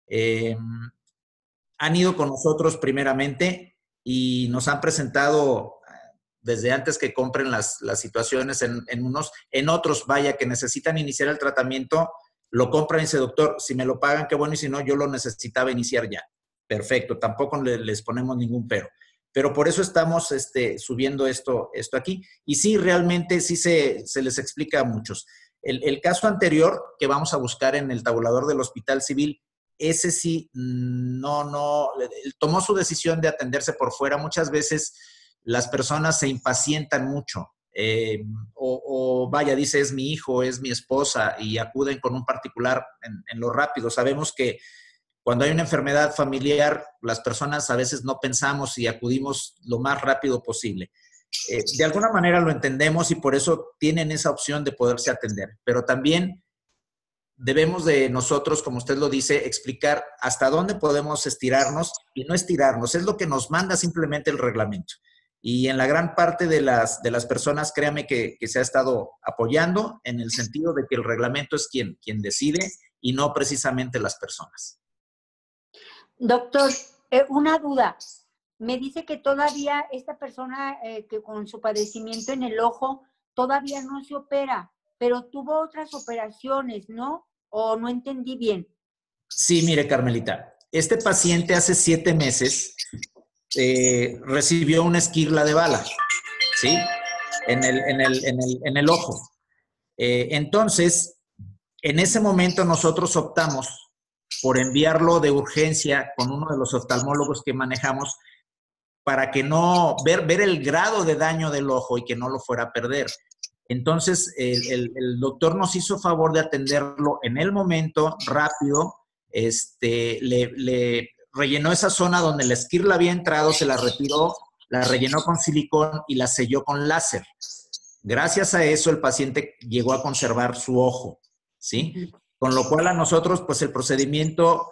han ido con nosotros primeramente y nos han presentado desde antes que compren las situaciones en otros, vaya, que necesitan iniciar el tratamiento, lo compran y dice, doctor, si me lo pagan, qué bueno, y si no, yo lo necesitaba iniciar ya. Perfecto, tampoco les ponemos ningún pero. Pero por eso estamos subiendo esto aquí. Y sí, realmente sí se les explica a muchos. El caso anterior que vamos a buscar en el tabulador del Hospital Civil, ese sí, no, tomó su decisión de atenderse por fuera. Muchas veces las personas se impacientan mucho. O vaya, dice, es mi hijo, es mi esposa, y acuden con un particular en lo rápido. Sabemos que cuando hay una enfermedad familiar, las personas a veces no pensamos y acudimos lo más rápido posible. De alguna manera lo entendemos y por eso tienen esa opción de poderse atender. Pero también debemos de nosotros, como usted lo dice, explicar hasta dónde podemos estirarnos y no estirarnos. Es lo que nos manda simplemente el reglamento. Y en la gran parte de las personas, créame que se ha estado apoyando en el sentido de que el reglamento es quien decide y no precisamente las personas. Doctor, una duda. Me dice que todavía esta persona que con su padecimiento en el ojo todavía no se opera, pero tuvo otras operaciones, ¿no? ¿O no entendí bien? Sí, mire, Carmelita, este paciente hace 7 meses recibió una esquirla de bala, ¿sí? En el ojo. Entonces, en ese momento nosotros optamos por enviarlo de urgencia con uno de los oftalmólogos que manejamos para que no, ver el grado de daño del ojo y que no lo fuera a perder. Entonces, el doctor nos hizo favor de atenderlo en el momento, rápido, le rellenó esa zona donde la esquirla había entrado, se la retiró, la rellenó con silicón y la selló con láser. Gracias a eso, el paciente llegó a conservar su ojo, ¿sí? Con lo cual a nosotros, pues el procedimiento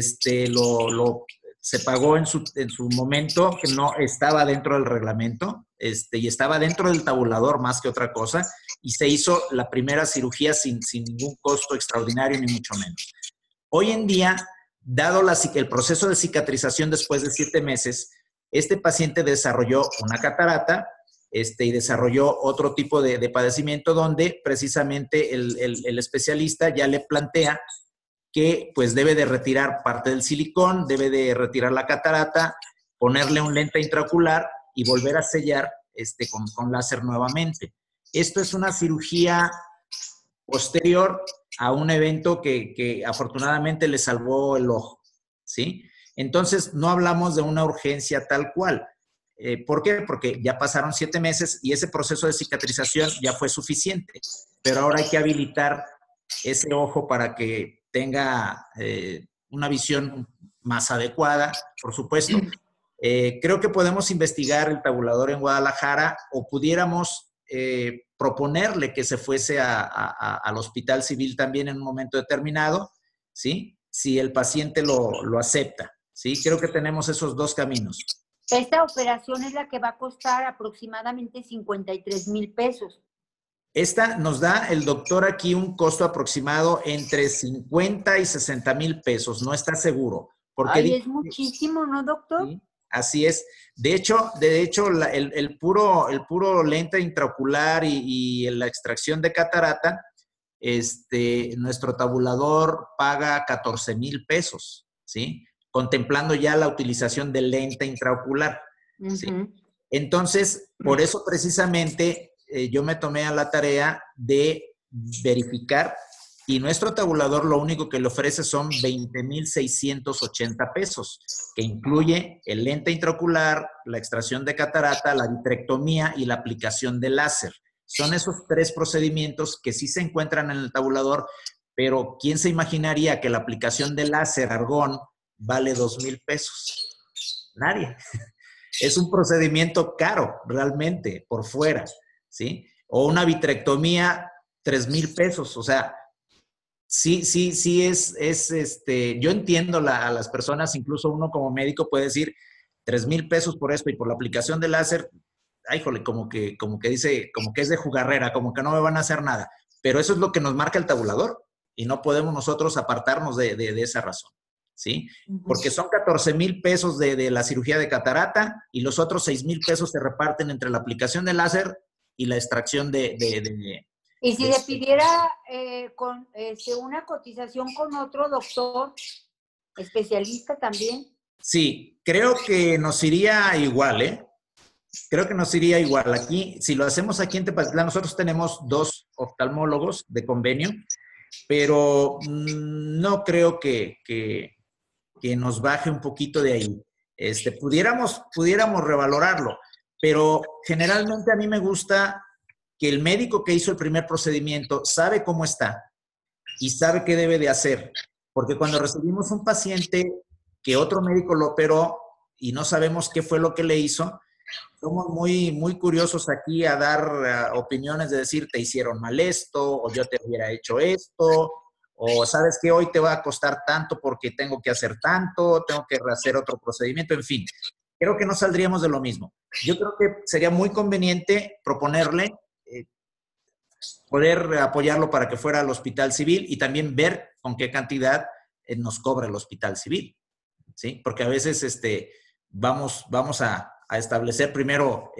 se pagó en su momento, que no estaba dentro del reglamento, y estaba dentro del tabulador más que otra cosa, y se hizo la primera cirugía sin ningún costo extraordinario, ni mucho menos. Hoy en día, dado el proceso de cicatrización después de 7 meses, este paciente desarrolló una catarata, y desarrolló otro tipo de padecimiento donde precisamente el especialista ya le plantea que pues debe de retirar parte del silicón, debe de retirar la catarata, ponerle un lente intraocular y volver a sellar con láser nuevamente. Esto es una cirugía posterior a un evento que afortunadamente le salvó el ojo, ¿sí? Entonces, no hablamos de una urgencia tal cual. ¿Por qué? Porque ya pasaron 7 meses y ese proceso de cicatrización ya fue suficiente. Pero ahora hay que habilitar ese ojo para que tenga una visión más adecuada, por supuesto. Creo que podemos investigar el tabulador en Guadalajara o pudiéramos proponerle que se fuese al Hospital Civil también en un momento determinado, ¿sí? Si el paciente lo acepta, ¿sí? Creo que tenemos esos 2 caminos. Esta operación es la que va a costar aproximadamente 53,000 pesos. Esta nos da el doctor aquí un costo aproximado entre 50 y 60,000 pesos, no está seguro. Porque ay, es muchísimo, ¿no, doctor? ¿sí? Así es. De hecho el puro lente intraocular y la extracción de catarata, nuestro tabulador paga 14,000 pesos, ¿sí? Contemplando ya la utilización del lente intraocular, ¿sí? Entonces, por eso precisamente yo me tomé a la tarea de verificar y nuestro tabulador lo único que le ofrece son 20,680 pesos, que incluye el lente intraocular, la extracción de catarata, la vitrectomía y la aplicación de láser. Son esos 3 procedimientos que sí se encuentran en el tabulador, pero ¿quién se imaginaría que la aplicación de láser argón vale 2,000 pesos? Nadie. Es un procedimiento caro, realmente, por fuera, ¿sí? O una vitrectomía, 3,000 pesos. O sea, sí, yo entiendo a las personas, incluso uno como médico puede decir 3,000 pesos por esto y por la aplicación de láser, ay, jole, como que dice, como que es de jugarrera, como que no me van a hacer nada. Pero eso es lo que nos marca el tabulador y no podemos nosotros apartarnos de esa razón, ¿sí? Porque son 14,000 pesos de la cirugía de catarata y los otros 6,000 pesos se reparten entre la aplicación de láser y la extracción y si le pidiera una cotización con otro doctor especialista también. Sí, creo que nos iría igual, ¿eh? Creo que nos iría igual. Aquí, si lo hacemos aquí en Tepatitlán, nosotros tenemos 2 oftalmólogos de convenio, pero no creo que nos baje un poquito de ahí. Pudiéramos revalorarlo, pero generalmente a mí me gusta que el médico que hizo el primer procedimiento sabe cómo está y sabe qué debe de hacer, porque cuando recibimos un paciente que otro médico lo operó y no sabemos qué fue lo que le hizo, somos muy, muy curiosos aquí a dar opiniones de decir, te hicieron mal esto, o yo te hubiera hecho esto, o sabes que hoy te va a costar tanto porque tengo que hacer tanto, tengo que hacer otro procedimiento, en fin. Creo que no saldríamos de lo mismo. Yo creo que sería muy conveniente proponerle poder apoyarlo para que fuera al hospital civil y también ver con qué cantidad nos cobra el hospital civil, ¿sí? Porque a veces vamos a establecer primero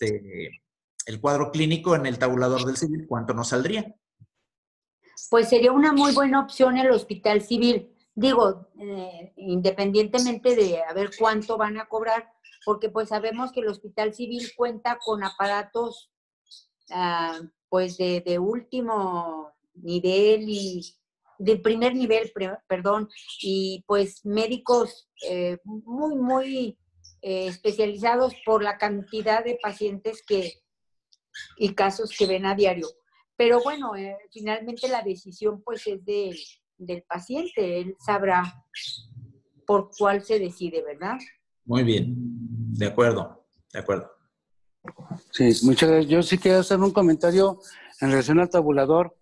el cuadro clínico en el tabulador del civil, ¿cuánto nos saldría? Pues sería una muy buena opción el hospital civil. Digo, independientemente de a ver cuánto van a cobrar, porque pues sabemos que el hospital civil cuenta con aparatos pues de último nivel y de primer nivel, perdón, y pues médicos muy, muy especializados por la cantidad de pacientes y casos que ven a diario. Pero bueno, finalmente la decisión pues es del paciente, él sabrá por cuál se decide, ¿verdad? Muy bien, de acuerdo, de acuerdo. Sí, muchas gracias. Yo sí quiero hacer un comentario en relación al tabulador.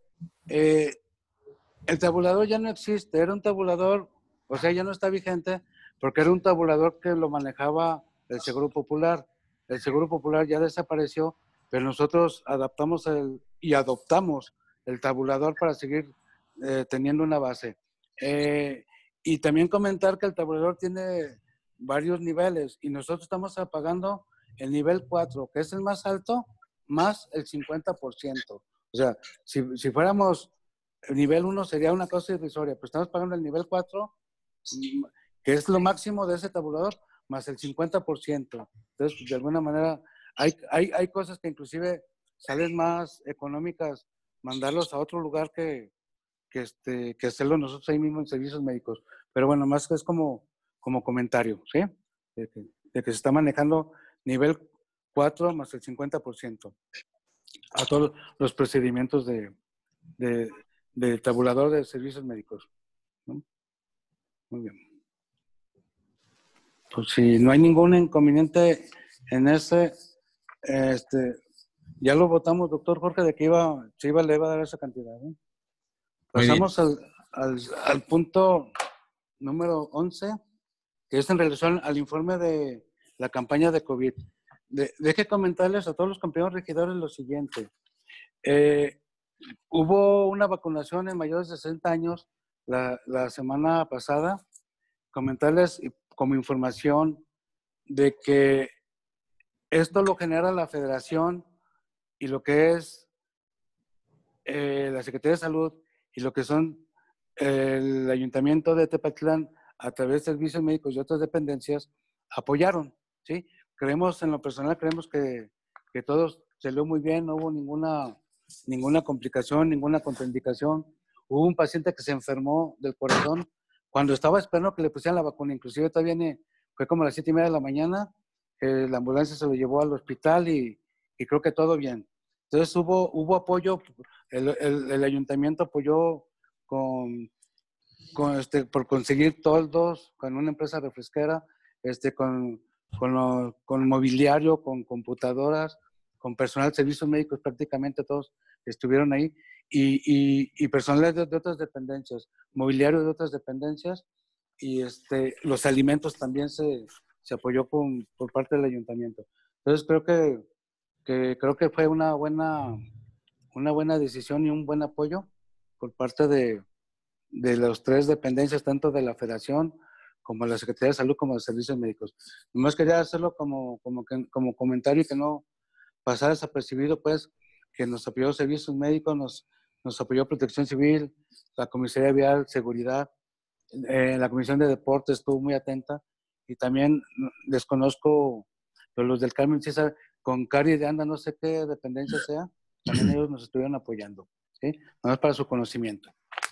El tabulador ya no existe, era un tabulador, o sea, ya no está vigente, porque era un tabulador que lo manejaba el Seguro Popular. El Seguro Popular ya desapareció, pero nosotros adoptamos el tabulador para seguir teniendo una base. Y también comentar que el tabulador tiene varios niveles y nosotros estamos pagando el nivel 4, que es el más alto, más el 50%. O sea, si fuéramos el nivel 1 sería una cosa irrisoria, pero estamos pagando el nivel 4, que es lo máximo de ese tabulador, más el 50%. Entonces, de alguna manera, hay cosas que inclusive salen más económicas mandarlos a otro lugar que hacerlo nosotros ahí mismo en servicios médicos. Pero bueno, más que es como comentario, ¿sí? De que se está manejando nivel 4 más el 50% a todos los procedimientos del tabulador de servicios médicos, ¿no? Muy bien. Pues si no hay ningún inconveniente en ese, ya lo votamos, doctor Jorge, de que le iba a dar esa cantidad, ¿eh? Pasamos al punto número 11, que es en relación al informe de la campaña de COVID. Deje comentarles a todos los compañeros regidores lo siguiente. Hubo una vacunación en mayores de 60 años la semana pasada. Comentarles como información de que esto lo genera la federación y lo que es la Secretaría de Salud y lo que son el Ayuntamiento de Tepatitlán a través de servicios médicos y otras dependencias apoyaron, ¿sí? Creemos, en lo personal, creemos que todo salió muy bien, no hubo ninguna complicación, ninguna contraindicación. Hubo un paciente que se enfermó del corazón cuando estaba esperando que le pusieran la vacuna, inclusive todavía fue como a las 7:30 de la mañana, la ambulancia se lo llevó al hospital y creo que todo bien. Entonces hubo apoyo, el ayuntamiento apoyó por conseguir toldos con una empresa refresquera, con mobiliario, con computadoras, con personal de servicios médicos, prácticamente todos estuvieron ahí, y personal de otras dependencias, mobiliario de otras dependencias, y los alimentos también se apoyó por parte del ayuntamiento. Entonces creo que fue una buena decisión y un buen apoyo por parte de las tres dependencias, tanto de la Federación como de la Secretaría de Salud como de Servicios Médicos. Nomás quería hacerlo como comentario y que no pasara desapercibido, pues, que nos apoyó Servicios Médicos, nos apoyó Protección Civil, la Comisaría Vial, Seguridad, la Comisión de Deportes estuvo muy atenta, y también desconozco los del Carmen César, con Cari de Anda, no sé qué dependencia sea, también ellos nos estuvieron apoyando, ¿sí? Nomás para su conocimiento.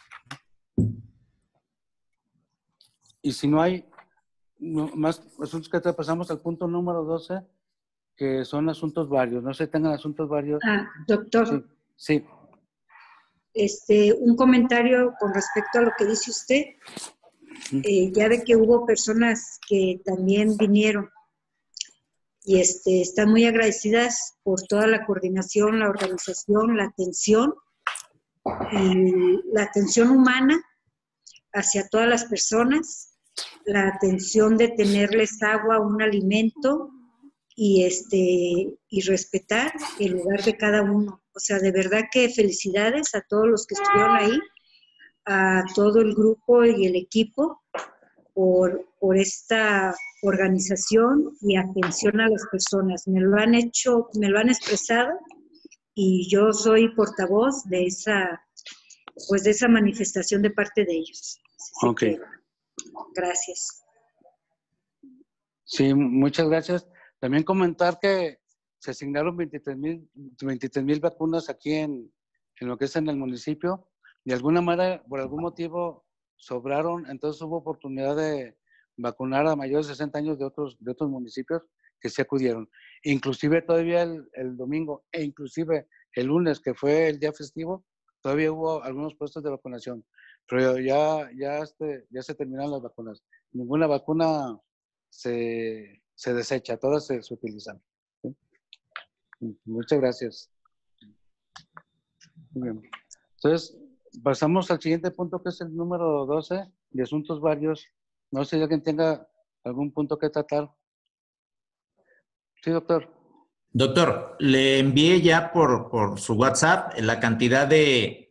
Y si no hay más asuntos que te pasamos al punto número 12, que son asuntos varios. No sé si tengan asuntos varios. Doctor. Sí. Un comentario con respecto a lo que dice usted. Ya ve que hubo personas que también vinieron y están muy agradecidas por toda la coordinación, la organización, la atención y la atención humana hacia todas las personas, la atención de tenerles agua, un alimento y respetar el lugar de cada uno. O sea, de verdad que felicidades a todos los que estuvieron ahí, a todo el grupo y el equipo por esta organización y atención a las personas. Me lo han expresado, y yo soy portavoz de esa manifestación de parte de ellos. Ok. Gracias. Sí, muchas gracias. También comentar que se asignaron 23,000 vacunas aquí en lo que es en el municipio. De alguna manera, por algún motivo, sobraron, entonces hubo oportunidad de vacunar a mayores de 60 años de otros municipios que se acudieron. Inclusive todavía el domingo e inclusive el lunes, que fue el día festivo, todavía hubo algunos puestos de vacunación. Pero ya se terminaron las vacunas. Ninguna vacuna se desecha, todas se utilizan. ¿Sí? Muchas gracias. Muy bien. Entonces, pasamos al siguiente punto, que es el número 12, de asuntos varios. No sé si alguien tenga algún punto que tratar. Sí, doctor. Doctor, le envié ya por su WhatsApp la cantidad del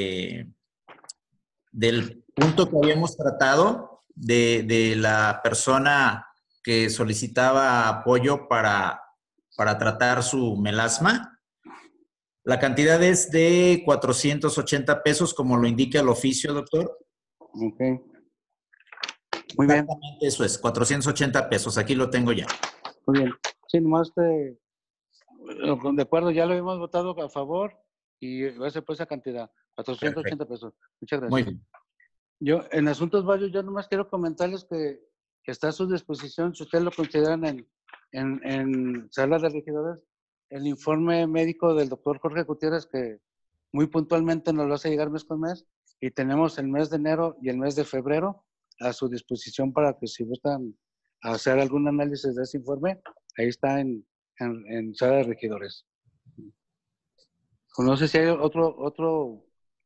punto que habíamos tratado de la persona que solicitaba apoyo para tratar su melasma. La cantidad es de 480 pesos, como lo indica el oficio, doctor. Ok. Muy bien. Exactamente eso es, 480 pesos. Aquí lo tengo ya. Muy bien. Sí, nomás de acuerdo, ya lo habíamos votado a favor y va a ser pues esa cantidad, 480 pesos. Muchas gracias. Muy bien. Yo, en asuntos varios, yo nomás quiero comentarles que está a su disposición, si ustedes lo consideran en sala de regidores, el informe médico del doctor Jorge Gutiérrez, que muy puntualmente nos lo hace llegar mes con mes, y tenemos el mes de enero y el mes de febrero a su disposición para que si gustan hacer algún análisis de ese informe, ahí está en sala de regidores. No sé si hay otro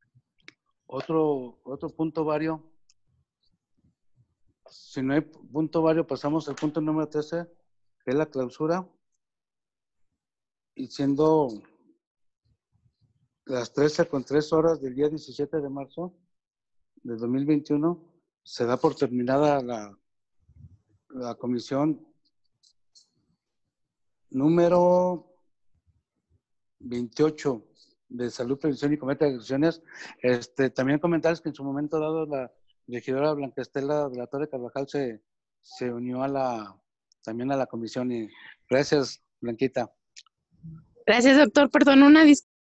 punto vario. Si no hay punto vario, pasamos al punto número 13, que es la clausura. Y siendo las 13:03 del día 17 de marzo de 2021, se da por terminada la comisión número 28 de Salud, Prevención y Combate de Adicciones. También comentarles que en su momento dado la regidora Blanca Estela de la Torre Carvajal se unió también a la comisión. Y gracias, Blanquita. Gracias, doctor. Perdón, una disculpa.